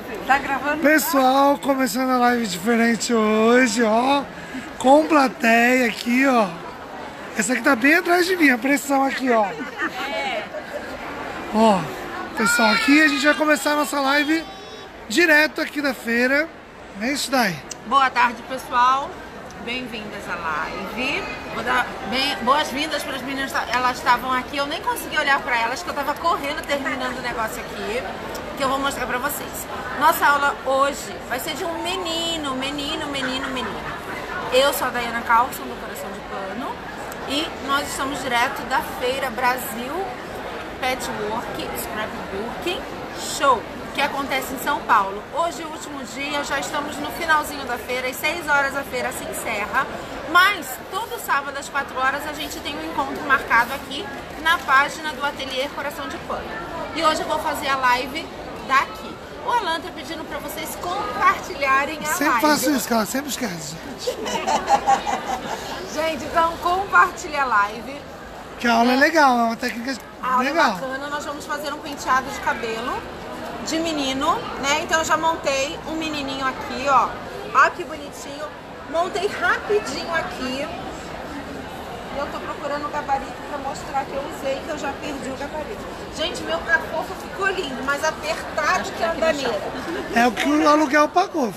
Tá gravando? Pessoal, começando a live diferente hoje, ó. Com plateia aqui, ó. Essa aqui tá bem atrás de mim, a pressão aqui, ó. Ó, pessoal, aqui a gente vai começar a nossa live direto aqui da feira. É isso daí. Boa tarde, pessoal. Bem-vindas à live. Vou dar boas-vindas para as meninas. Elas estavam aqui, eu nem consegui olhar para elas, que eu tava correndo terminando o negócio aqui, que eu vou mostrar para vocês. Nossa aula hoje vai ser de um menino. Eu sou a Daiana Carlson, do Coração de Pano, e nós estamos direto da Feira Brasil Patchwork Scrapbooking Show, que acontece em São Paulo. Hoje, o último dia, já estamos no finalzinho da feira, às 6 horas a feira se encerra, mas todo sábado às 4 horas a gente tem um encontro marcado aqui na página do Ateliê Coração de Pano. E hoje eu vou fazer a live daqui. O Alan tá pedindo para vocês compartilharem a live. Sempre faço isso, cara, sempre esquece. Gente, então compartilha a live. Que a aula é legal, é uma técnica legal. Bacana, nós vamos fazer um penteado de cabelo de menino, né? Então eu já montei um menininho aqui, ó. Ó que bonitinho. Montei rapidinho aqui. Eu tô procurando o gabarito pra mostrar que eu usei, que eu já perdi o gabarito. Gente, meu cafofo ficou lindo, mas apertado que andaneira. É o que o aluguel pagou.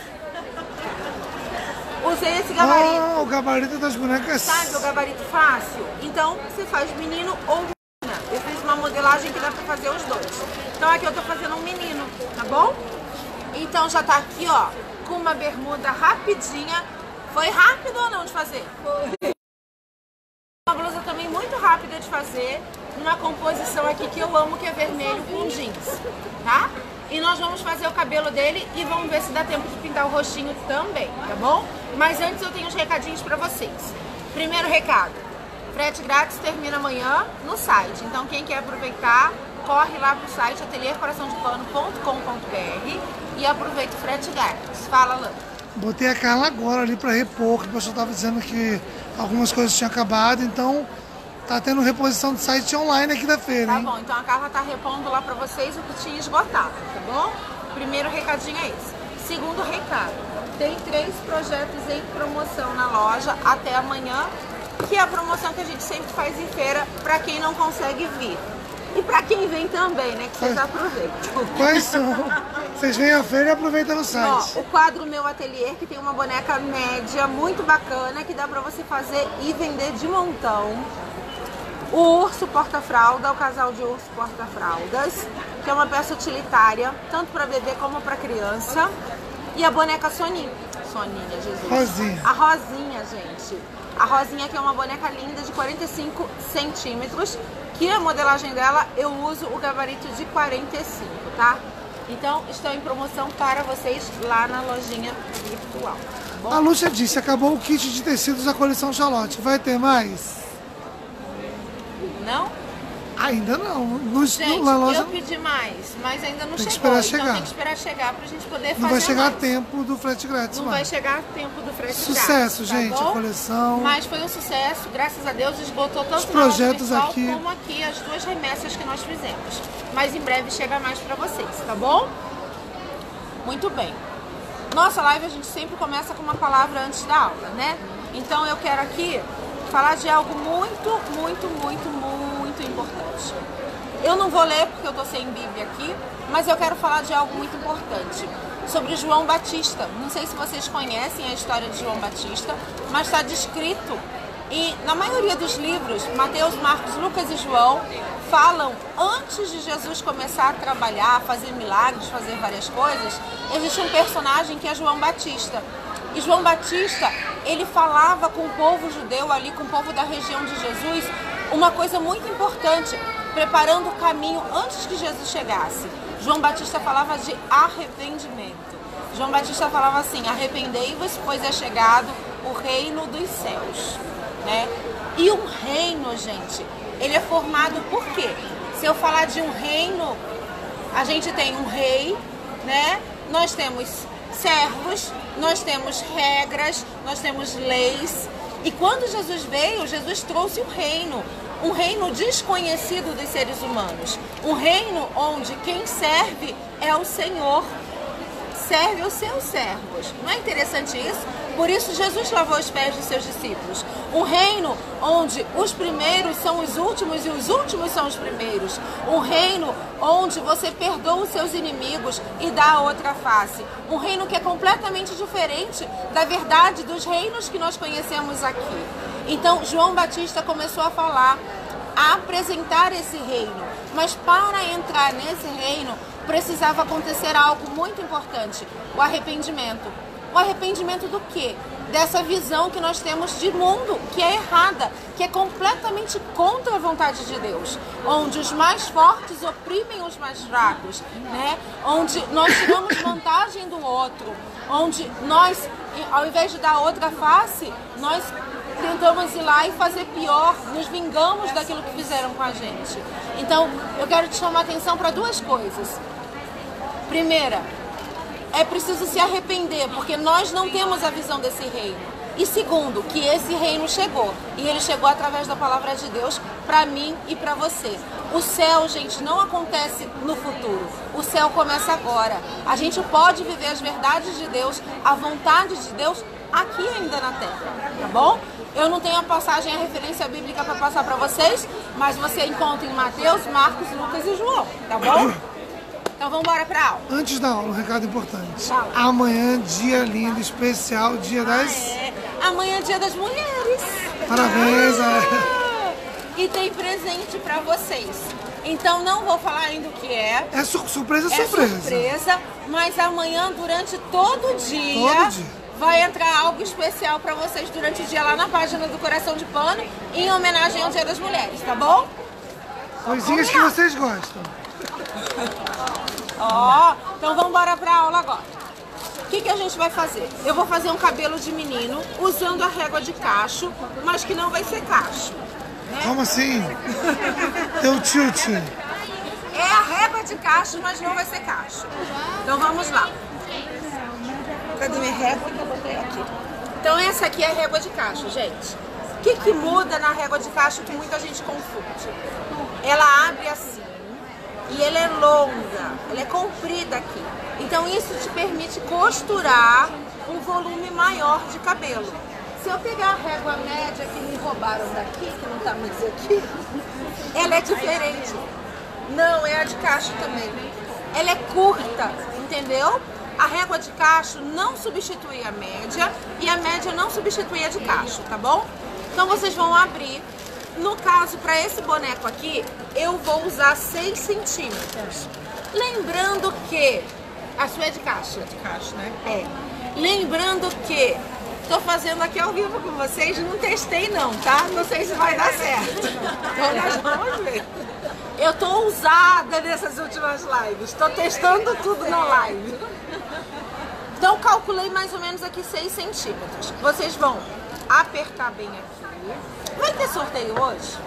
Usei esse gabarito. Oh, o gabarito das bonecas. Sabe o gabarito fácil? Então você faz menino ou menina. Eu fiz uma modelagem que dá pra fazer os dois. Então aqui eu tô fazendo um menino, tá bom? Então já tá aqui, ó, com uma bermuda rapidinha. Foi rápido ou não de fazer? Foi. Uma blusa também muito rápida de fazer, numa composição aqui que eu amo, que é vermelho com jeans, tá? E nós vamos fazer o cabelo dele e vamos ver se dá tempo de pintar o rostinho também, tá bom? Mas antes eu tenho uns recadinhos pra vocês. Primeiro recado, frete grátis termina amanhã no site. Então quem quer aproveitar, corre lá pro site ateliercoraçãodepano.com.br e aproveita o frete grátis. Fala, Lã. Botei a Carla agora ali pra repor, que o pessoal tava dizendo que algumas coisas tinham acabado, então tá tendo reposição do site online aqui da feira, hein? Tá bom, então a Carla tá repondo lá pra vocês o que tinha esgotado, tá bom? Primeiro recadinho é esse. Segundo recado, tem 3 projetos em promoção na loja até amanhã, que é a promoção que a gente sempre faz em feira pra quem não consegue vir. E pra quem vem também, né? Que vocês aproveitam. Quais são? Vocês vêm à feira e aproveitam no site. Ó, o quadro Meu Ateliê, que tem uma boneca média muito bacana, que dá pra você fazer e vender de montão. O urso porta-fralda, o casal de urso porta-fraldas, que é uma peça utilitária, tanto para bebê como para criança. E a boneca Soninha, Jesus. Rosinha. A Rosinha, gente. A Rosinha, que é uma boneca linda de 45 centímetros, que a modelagem dela eu uso o gabarito de 45, tá? Então, estão em promoção para vocês lá na lojinha virtual. Tá bom? A Lúcia disse, acabou o kit de tecidos da coleção Charlotte. Vai ter mais? Não? Ainda não. Gente, na loja eu pedi mais, mas ainda não tem que chegou. esperar chegar. Então tem que esperar chegar pra gente poder fazer. Não vai chegar a mais. tempo do frete grátis. Não vai chegar a tempo do frete Sucesso, grátis, tá gente, bom? a coleção. Mas foi um sucesso, graças a Deus, esgotou tanto Os projetos na loja virtual aqui. como aqui as 2 remessas que nós fizemos. Mas em breve chega mais pra vocês, tá bom? Muito bem. Nossa live a gente sempre começa com uma palavra antes da aula, né? Então eu quero aqui falar de algo muito importante. Eu não vou ler porque eu tô sem Bíblia aqui, mas eu quero falar de algo muito importante. Sobre João Batista. Não sei se vocês conhecem a história de João Batista, mas está descrito. E na maioria dos livros, Mateus, Marcos, Lucas e João falam, antes de Jesus começar a trabalhar, fazer milagres, fazer várias coisas, existe um personagem que é João Batista. E João Batista, ele falava com o povo judeu ali, com o povo da região de Jesus, uma coisa muito importante, preparando o caminho antes que Jesus chegasse. João Batista falava de arrependimento. João Batista falava assim, arrependei-vos, pois é chegado o reino dos céus, né? E um reino, gente, ele é formado por quê? Se eu falar de um reino, a gente tem um rei, né? Nós temos servos, nós temos regras, nós temos leis. E quando Jesus veio, Jesus trouxe um reino desconhecido dos seres humanos, um reino onde quem serve é o Senhor. serve os seus servos. Não é interessante isso? Por isso Jesus lavou os pés dos seus discípulos. Um reino onde os primeiros são os últimos e os últimos são os primeiros. Um reino onde você perdoa os seus inimigos e dá a outra face. Um reino que é completamente diferente da verdade dos reinos que nós conhecemos aqui. Então João Batista começou a falar, a apresentar esse reino. Mas para entrar nesse reino, precisava acontecer algo muito importante, o arrependimento. O arrependimento do quê? Dessa visão que nós temos de mundo, que é errada, que é completamente contra a vontade de Deus. Onde os mais fortes oprimem os mais fracos, né? Onde nós tiramos vantagem do outro, onde nós, ao invés de dar outra face, nós tentamos ir lá e fazer pior, nos vingamos daquilo que fizeram com a gente. Então, eu quero te chamar a atenção para duas coisas. Primeira, é preciso se arrepender, porque nós não temos a visão desse reino. E segundo, que esse reino chegou. E ele chegou através da palavra de Deus para mim e para você. O céu, gente, não acontece no futuro. O céu começa agora. A gente pode viver as verdades de Deus, a vontade de Deus, aqui ainda na terra. Tá bom? Eu não tenho a passagem, a referência bíblica para passar para vocês, mas você encontra em Mateus, Marcos, Lucas e João. Tá bom? Então vamos embora pra aula. Antes da aula, um recado importante. Fala. Amanhã, dia lindo, especial, dia das... Amanhã é dia das mulheres. Parabéns. E tem presente pra vocês. Então não vou falar ainda o que é. É surpresa, É surpresa, mas amanhã, durante todo o dia, vai entrar algo especial pra vocês durante o dia lá na página do Coração de Pano, em homenagem ao Dia das Mulheres, tá bom? Coisinhas que vocês gostam. Então vamos embora pra aula agora. O que a gente vai fazer? Eu vou fazer um cabelo de menino usando a régua de cacho, mas que não vai ser cacho. Né? Como assim? Deu tilt. É a régua de cacho, mas não vai ser cacho. Então vamos lá. Cadê minha régua que eu botei aqui? Então essa aqui é a régua de cacho, gente. O que muda na régua de cacho que muita gente confunde? Ela abre assim. E ela é longa, ela é comprida aqui. Então isso te permite costurar um volume maior de cabelo. Se eu pegar a régua média que me roubaram daqui, que não tá mais aqui, ela é diferente. Não, é a de cacho também. Ela é curta, entendeu? A régua de cacho não substitui a média e a média não substitui a de cacho, tá bom? Então vocês vão abrir. No caso, para esse boneco aqui, eu vou usar 6 centímetros. Lembrando que... A sua é de cacho. De cacho, né? É. Lembrando que... Estou fazendo aqui ao vivo com vocês, não testei não, tá? Não sei se vai dar certo. Então nós vamos ver. Eu tô ousada nessas últimas lives. Estou testando tudo na live. Então calculei mais ou menos aqui 6 centímetros. Vocês vão apertar bem aqui. Vai ter sorteio hoje?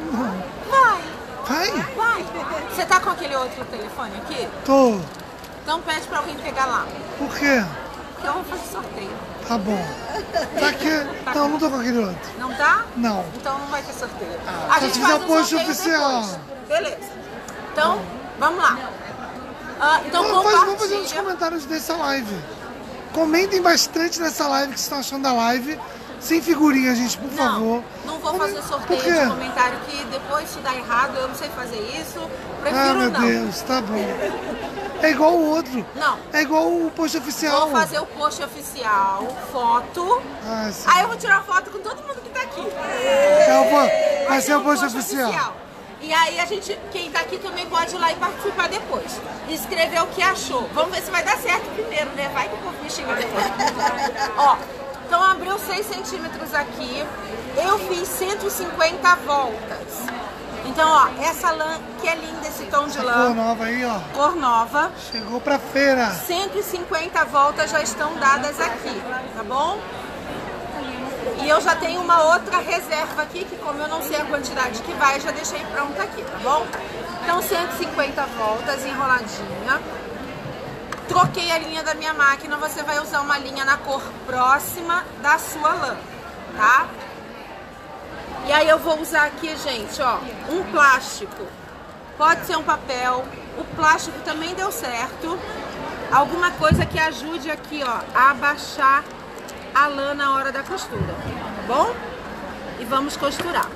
Vai. Vai. Você tá com aquele outro telefone aqui? Tô. Então pede pra alguém pegar lá. Por quê? Porque eu vou fazer sorteio. Tá bom. Tá aqui. Não tô com aquele outro. Não tá? Não. Então não vai ter sorteio. Só se fizer o post oficial. Depois. Beleza. Então, vamos lá. Então Vamos fazer uns compartilha. comentários dessa live. Comentem bastante nessa live, o que vocês estão achando da live. Sem figurinha, gente, por favor. Não vou fazer sorteio Por quê? de comentário que depois se dá errado, eu não sei fazer isso. Prefiro Ah, meu não. Deus, tá bom. É igual o outro. Não. É igual o post oficial. Vou fazer o post oficial, foto. Ah, sim. Aí eu vou tirar foto com todo mundo que tá aqui. Vai ser o post oficial. E aí a gente, quem tá aqui também pode ir lá e participar depois. E escrever o que achou. Vamos ver se vai dar certo primeiro, né? Vai que o povo me xinga depois. Ó, então abriu 6 centímetros aqui. Eu fiz 150 voltas. Então, ó, essa lã que é linda, esse tom de Cor lã. nova aí, ó. Cor nova. Chegou pra feira. 150 voltas já estão dadas aqui, tá bom? E eu já tenho uma outra reserva aqui, que como eu não sei a quantidade que vai, já deixei pronta aqui, tá bom? Então 150 voltas, enroladinha. Troquei a linha da minha máquina, você vai usar uma linha na cor próxima da sua lã, tá? E aí eu vou usar aqui, gente, ó, um plástico. Pode ser um papel, o plástico também deu certo. alguma coisa que ajude aqui, ó, a abaixar a lã na hora da costura, tá bom? E vamos costurar.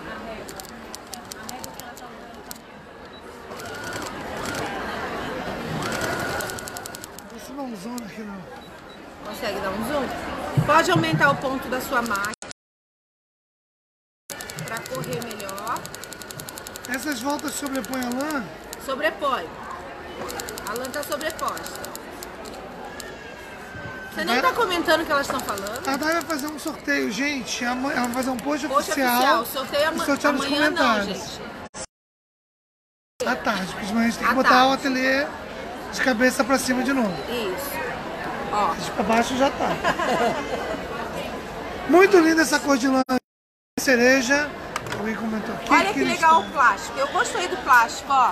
Você dá um zoom aqui não. Consegue dar um zoom? Pode aumentar o ponto da sua máquina para correr melhor. Essas voltas sobrepõem a lã? Sobrepõe. A lã tá sobreposta. Você nem tá comentando o que elas estão falando? A Dai vai fazer um sorteio, gente. Ela vai fazer um post oficial. Oficial. Sorteio sorteio nos amanhã comentários. não, gente. À tarde, porque senão a gente tem que botar o ateliê de cabeça pra cima de novo. Isso. Ó. De pra baixo já tá. Muito linda essa cor de lã cereja. Alguém comentou aqui. Olha que legal o plástico. Eu gostei do plástico, ó.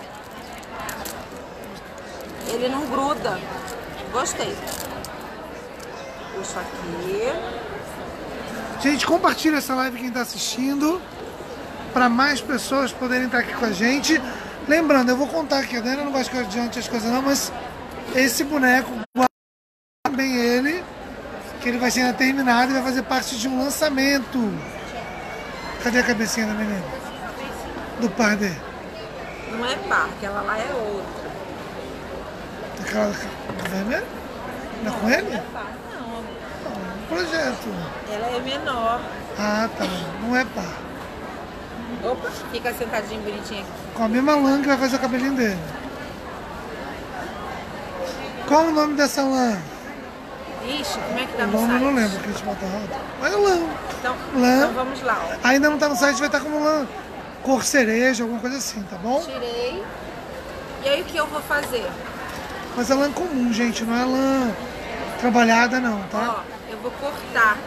Ele não gruda. Gostei. Puxo aqui. Gente, compartilha essa live quem tá assistindo, para mais pessoas poderem estar aqui com a gente. Lembrando, eu vou contar aqui, a Dana não vai ficar adiante as coisas não, mas esse boneco, guarda bem ele, que ele vai ser ainda terminado e vai fazer parte de um lançamento. Cadê a cabecinha da menina? Do par dele. Não é par, aquela lá é outra. Aquela do vermelho? Não é com ele? Não é par, não. Projeto. Ela é menor. Ah, tá. Não é par. Opa, fica sentadinho bonitinho aqui. Com a mesma lã que vai fazer o cabelinho dele. Qual o nome dessa lã? Ixi, como é que tá O no nome site? eu não lembro que a gente bota errado. Mas é lã. Então vamos lá, ó. Ainda não tá no site, vai estar como lã cor cereja, alguma coisa assim, tá bom? Tirei. E aí o que eu vou fazer? Mas é lã comum, gente, não é lã trabalhada não, tá? Ó, eu vou cortar.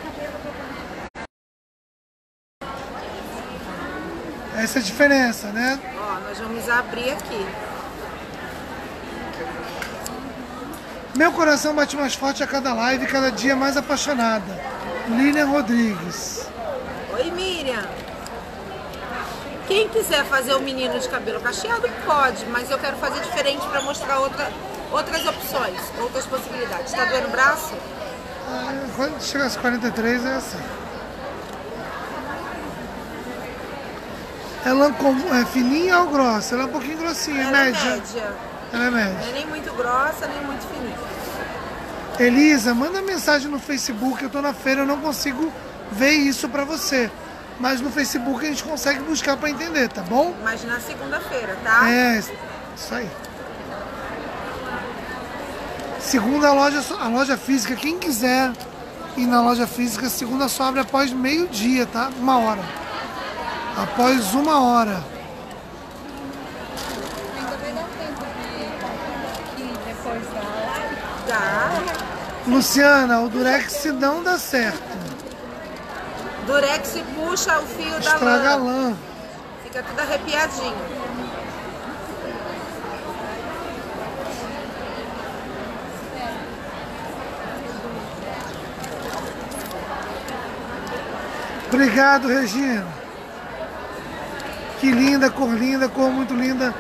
Essa é a diferença, né? Ó, nós vamos abrir aqui. Meu coração bate mais forte a cada live, cada dia mais apaixonada. Lilian Rodrigues. Oi, Miriam. Quem quiser fazer o menino de cabelo cacheado, pode, mas eu quero fazer diferente para mostrar outras opções, outras possibilidades. Tá doendo o braço? Quando chega às 43 é assim. Ela é fininha ou grossa? Ela é um pouquinho grossinha, Ela média. é média. Ela é média. Não é nem muito grossa, nem muito fininha. Elisa, manda mensagem no Facebook, eu tô na feira, eu não consigo ver isso pra você. Mas no Facebook a gente consegue buscar pra entender, tá bom? Mas na segunda-feira, tá? É, isso aí. Segunda a loja física, quem quiser ir na loja física, segunda só abre após meio-dia, tá? 1h. Após 1h. Ainda vai dar tempo de depois da live? Dá. Luciana, o Durex não dá certo. Durex puxa o fio da Estraga a lã. lã. Fica tudo arrepiadinho. Obrigado, Regina. Que linda, cor muito linda.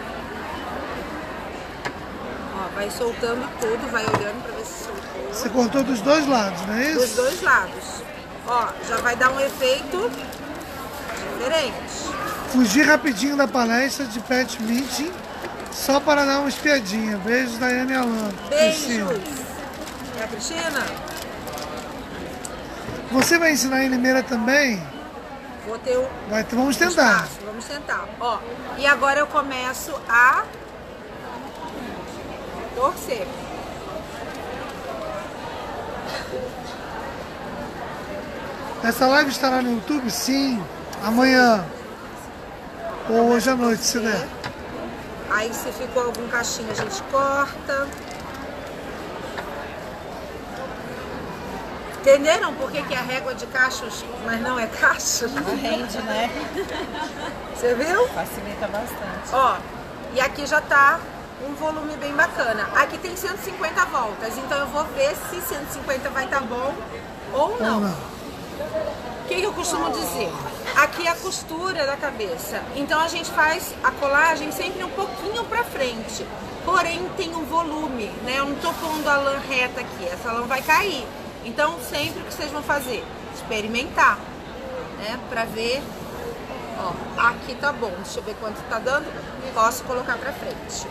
Ó, vai soltando tudo, vai olhando pra ver se soltou. Você cortou dos dois lados, não é isso? Dos dois lados. Ó, já vai dar um efeito diferente. Fugi rapidinho da palestra de Pet Meeting só para dar uma espiadinha. Beijos, Daiane e Alan. Cristina. Beijos. É a Cristina? Você vai ensinar em Limeira também? Vou ter o Vamos tentar. espaço. Vamos tentar. Ó, e agora eu começo a torcer. Essa live estará no YouTube? Sim. Amanhã. Ou hoje à noite, se der. Aí se ficou algum cachinho a gente corta. Entenderam por que é a régua de cachos, mas não é cachos? Rende, né? Você viu? Facilita bastante. Ó, e aqui já tá um volume bem bacana. Aqui tem 150 voltas, então eu vou ver se 150 vai estar bom ou Ou não. não. O que eu costumo dizer? Aqui é a costura da cabeça. Então a gente faz a colagem sempre um pouquinho pra frente. porém tem um volume, né? Eu não tô pondo a lã reta aqui, essa lã vai cair. Então sempre o que vocês vão fazer? Experimentar, né? Pra ver, ó, aqui tá bom, deixa eu ver quanto tá dando, posso colocar pra frente.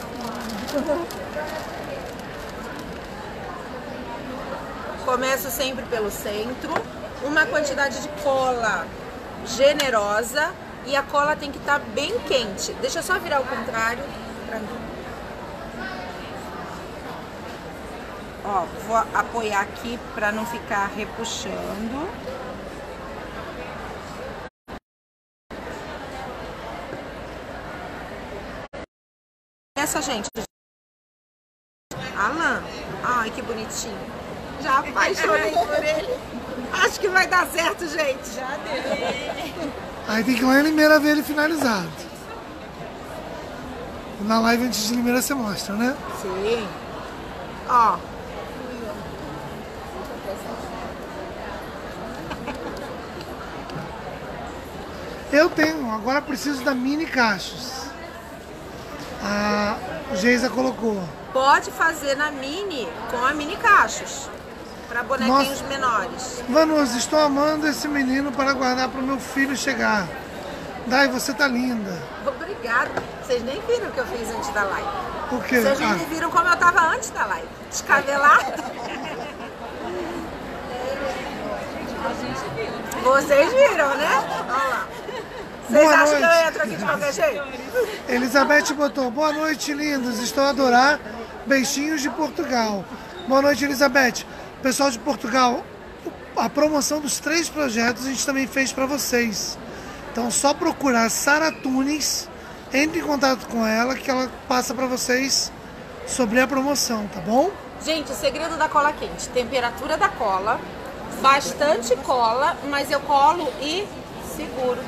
Começo sempre pelo centro, uma quantidade de cola generosa e a cola tem que estar bem quente. Deixa eu só virar ao contrário pra mim. Ó, vou apoiar aqui para não ficar repuxando. Essa gente, Alan, ai que bonitinho. Já apaixonei por ele. Acho que vai dar certo, gente. Já deu. Aí tem que ir lá em Limeira ver ele finalizado. Na live antes de Limeira você mostra, né? Sim. Ó. Eu tenho, agora preciso da mini cachos. A Geisa colocou. Pode fazer na mini com a mini cachos. Para bonequinhos menores. Vanusa, estou amando esse menino para guardar para o meu filho chegar. Dai, você tá linda. Obrigada. Vocês nem viram o que eu fiz antes da live. O quê? Vocês nem viram como eu tava antes da live. Descabelada. Vocês viram, né? Olha lá. Vocês Boa acham noite. que eu entro aqui de qualquer jeito? Elizabeth botou, boa noite, lindos. Estou a adorar Beijinhos de Portugal. Boa noite, Elizabeth. Pessoal de Portugal, a promoção dos 3 projetos a gente também fez para vocês. Então, só procurar Sara Tunes, entre em contato com ela, que ela passa para vocês sobre a promoção, tá bom? Gente, o segredo da cola quente, temperatura da cola, bastante cola, mas eu colo e seguro.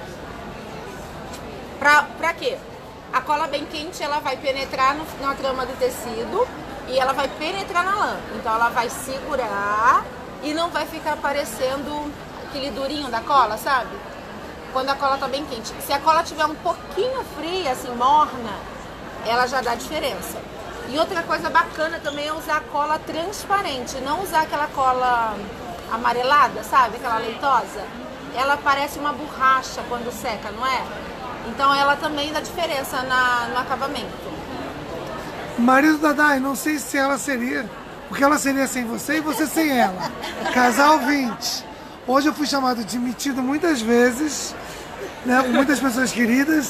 Pra quê? A cola bem quente, ela vai penetrar na trama do tecido e ela vai penetrar na lã. Então ela vai segurar e não vai ficar parecendo aquele durinho da cola, sabe? Quando a cola tá bem quente. Se a cola tiver um pouquinho fria, assim, morna, ela já dá diferença. E outra coisa bacana também é usar cola transparente, não usar aquela cola amarelada, sabe? Aquela leitosa. Ela parece uma borracha quando seca, não é? Então ela também dá diferença no acabamento. Marido da Dai, não sei se ela seria, porque ela seria sem você e você sem ela. Casal 20. Hoje eu fui chamado de metido muitas vezes, né, com muitas pessoas queridas.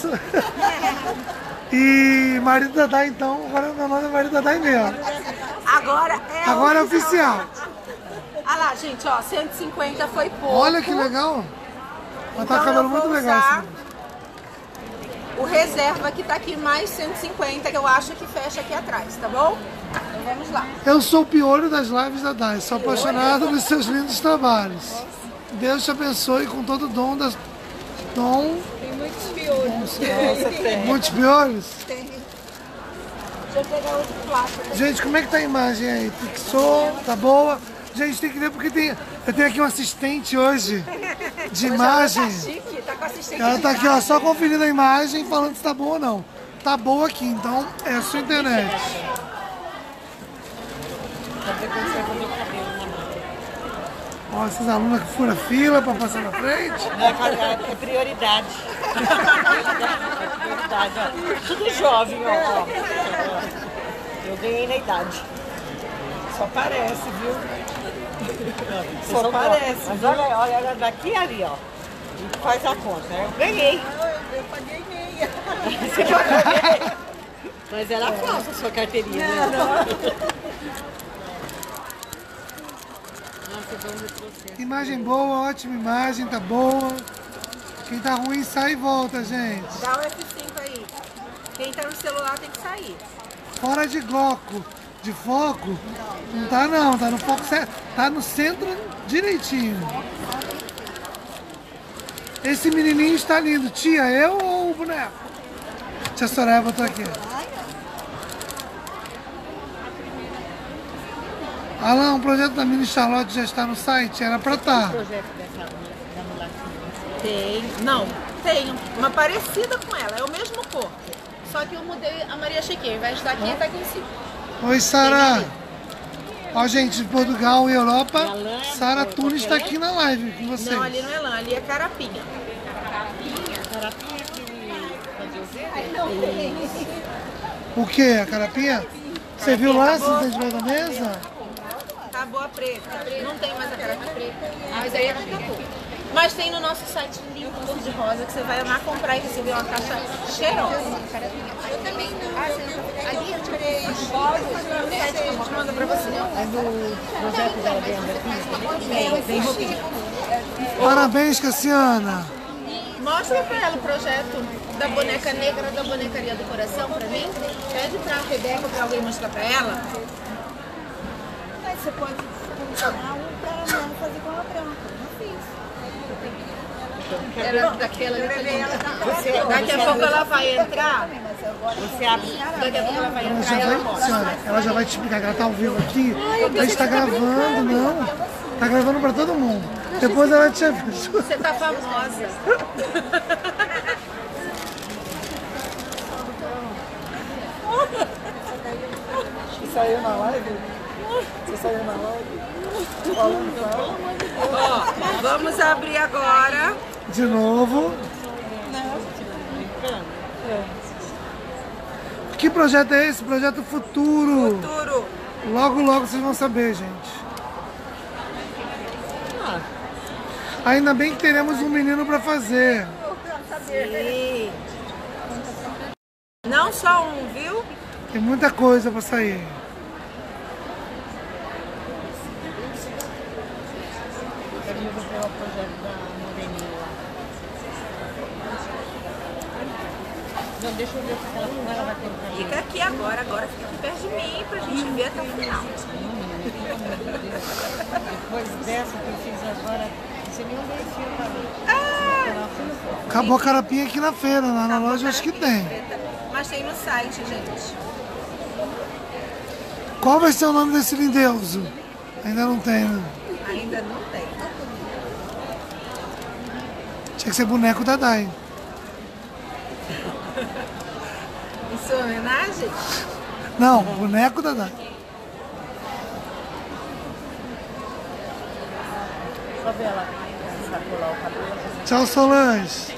E marido da Dai, então, agora meu nome é marido da Dai mesmo. Agora é oficial. Ah lá, gente, ó, 150 foi pouco. Olha que legal. Ela tá Então cabelo eu vou muito legal. usar Assim. o reserva que tá aqui mais 150, que eu acho que fecha aqui atrás, tá bom? Então vamos lá. Eu sou o piolho das lives da Dai, sou apaixonado nos seus lindos trabalhos. Deus te abençoe com todo o dom das... Dom... Tem muitos piolhos. Muitos piolhos? Deixa eu pegar outro plástico. Gente, como é que tá a imagem aí? Fixou? Tá boa? Gente, tem que ver porque eu tenho aqui um assistente hoje de imagem. Ela tá chique, tá com assistente. Ela tá de aqui, ó, imagem. só conferindo a imagem, falando se tá boa ou não. Tá boa aqui, então é a sua internet. Ó, essas alunas que furam fila pra passar na frente. É prioridade. É prioridade, ó. Tudo jovem, ó. Eu ganhei na idade. Só parece, viu? Só parece. Mas olha daqui ali, ó. E faz a conta. Eu ganhei. Eu paguei meia. Você pagou? Mas era falsa a sua carteirinha, né? Nossa, vamos retroceder. Imagem boa, ótima imagem, tá boa. Quem tá ruim sai e volta, gente. Dá o F5 aí. Quem tá no celular tem que sair. Fora de gloco, de foco, não tá não, tá no foco certo, tá no centro direitinho. Esse menininho está lindo. Tia, eu ou o boneco? Tia Soraya botou aqui. Alan, o projeto da Mini Charlotte já está no site? Era pra estar. Projeto dessa da mulatinha. Tem. Não, tem. Uma parecida com ela. É o mesmo corpo. Só que eu mudei a Maria Chiquinha. Ao invés de estar aqui, tá aqui em cima. Oi, Sara. Ó, gente, de Portugal e Europa, Sara Tunes está aqui na live com vocês. Não, ali não é lã, ali é carapinha. O que? A carapinha? Você viu lá, se você debaixo da mesa? Acabou a preta. Não tem mais a carapinha preta. Mas aí é tatu. Mas tem no nosso site lindo, cor de rosa, que você vai amar comprar e receber uma caixa cheirosa. Eu também não. Ali eu tirei os fogos no site que a gente manda pra você. É do projeto da Brenda. Tem roupinha. Parabéns, Cassiana. Mostra pra ela o projeto da boneca negra da bonecaria do coração pra mim. Pede pra Rebeca ou pra alguém mostrar pra ela. Mas você pode funcionar um caramelo fazer com a branca. Não fiz. Era daquela ali. Daqui a pouco ela vai entrar. Você abre. Daqui a pouco ela vai entrar e ela mostra. Senhora, ela já vai te explicar que ela tá ao vivo aqui. A gente tá gravando, não. Tá gravando pra todo mundo. Depois ela te avisa. Você tá famosa. Você saiu na live? Você saiu na live? Ó, vamos abrir agora. De novo. Que projeto é esse? Projeto Futuro. Futuro. Logo, logo vocês vão saber, gente. Ainda bem que teremos um menino pra fazer. Sim. Não só um, viu? Tem muita coisa pra sair. Não, deixa eu ver se ela vai colocar. Fica aqui agora, fica aqui perto de mim pra gente ver até o final. Depois dessa que eu fiz agora, você nem desceu pra mim. Acabou a carapinha aqui na feira, lá na loja acho que tem. Mas tem no site, gente. Qual vai ser o nome desse lindeuso? Ainda não tem, né? Ainda não tem. Tinha que ser boneco da Dai. Em sua homenagem? Não, boneco da Dai. Só ver ela sacolar o cabelo. Tchau, Solange.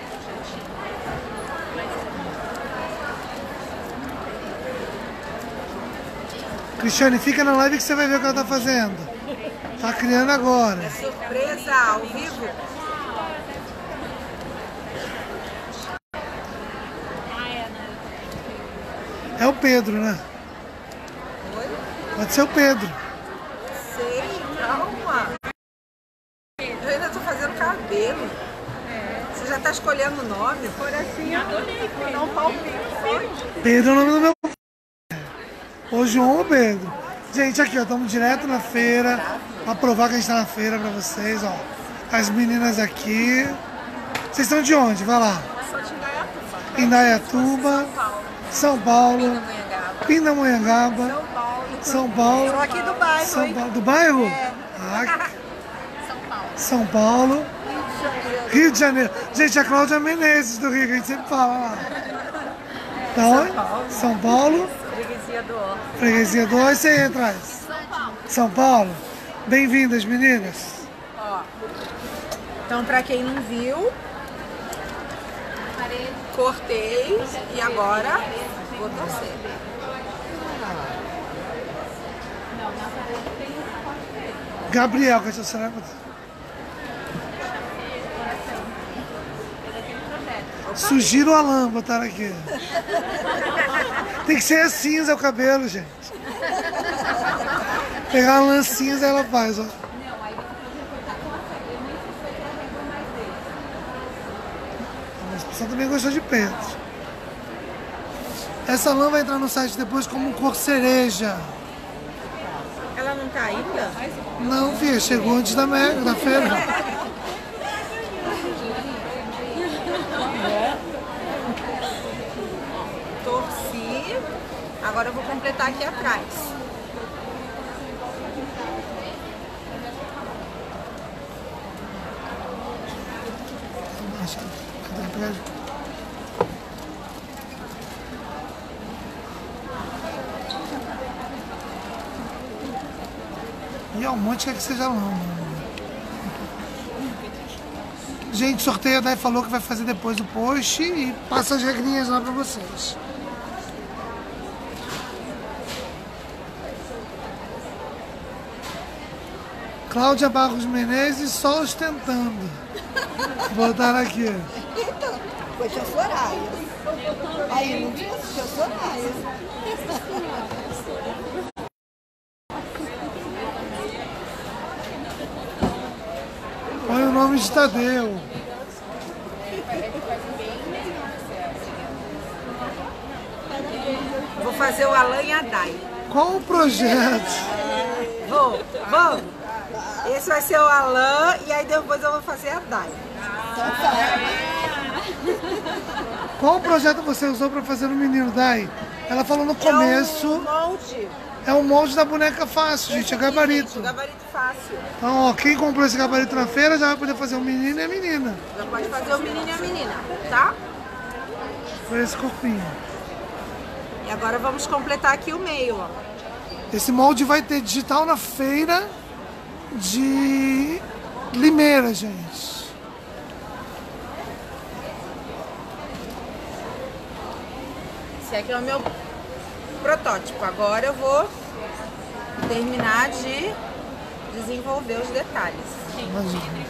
Cristiane, fica na live que você vai ver o que ela tá fazendo. Tá criando agora. É surpresa ao vivo. É o Pedro, né? Oi? Pode ser o Pedro. Sei, calma. Eu ainda tô fazendo cabelo. Você já tá escolhendo o nome? Por assim, adorei. Vou dar um palpite. Pedro é o nome do meu. Ou João ou Pedro. Gente, aqui ó, estamos direto na feira. Pra provar que a gente tá na feira pra vocês, ó. As meninas aqui. Vocês estão de onde? Vai lá. Sou de Indaiatuba. Indaiatuba, São Paulo, Pindamonhangaba, São Paulo. Sou aqui do bairro, São hein? Paulo. Do bairro? Ah, São Paulo. Rio de Janeiro. Gente, a Cláudia Menezes do Rio, que a gente sempre fala lá. Da onde? São Paulo. Freguesia do Ó. Freguesia 2, você aí atrás. São Paulo. Bem-vindas, meninas. Ó. Então, pra quem não viu, cortei e agora vou torcer. Gabriel, que será que Sugiro a lã, botaram aqui. Tem que ser cinza o cabelo, gente. Pegar a lã cinza ela faz, ó. Mas a pessoa também gostou de preto. Essa lã vai entrar no site depois como cor cereja. Ela não tá ainda? Não, filha, chegou antes da feira. Torci. Agora eu vou completar aqui atrás. E é um monte que seja lã. Gente, sorteio, a Dai falou que vai fazer depois do post e passa as regrinhas lá pra vocês. Cláudia Barros Menezes só ostentando. Botaram aqui. Então, foi tia Soraya. Aí não tinha tia Soraya. Põe o nome de Tadeu. Vou fazer o Alan e a Dai. Qual o projeto? Vamos. Esse vai ser o Alan e aí depois eu vou fazer a Dai. Qual o projeto você usou para fazer o menino, Dai? Ela falou no começo. É um molde. É um molde da boneca fácil, gente. É gabarito. Gabarito fácil. Então, ó, quem comprou esse gabarito na feira já vai poder fazer o menino e a menina. Já pode fazer o menino e a menina, tá? Por esse corpinho. E agora vamos completar aqui o meio, ó. Esse molde vai ter digital na feira de Limeira, gente. Esse aqui é o meu protótipo. Agora eu vou terminar de desenvolver os detalhes. Imagina.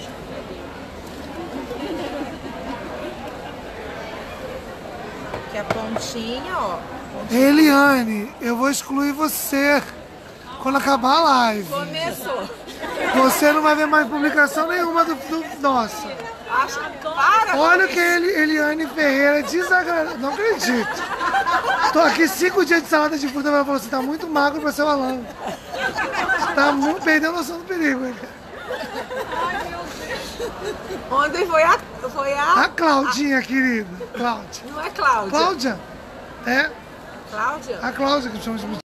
Aqui a pontinha, ó. Eliane, eu vou excluir você quando acabar a live. Começou. Você não vai ver mais publicação nenhuma do nossa. Para! Olha o que Eliane Ferreira desagradável. Não acredito. Tô aqui 5 dias de salada de fruta, ela falou assim, tá muito magro pra ser o Alan. Tá muito, perdendo a noção do perigo, hein, cara. Ontem foi a A Claudinha, querida. Cláudia. Não é Cláudia. Cláudia? É, Cláudia? a Cláudia que chama de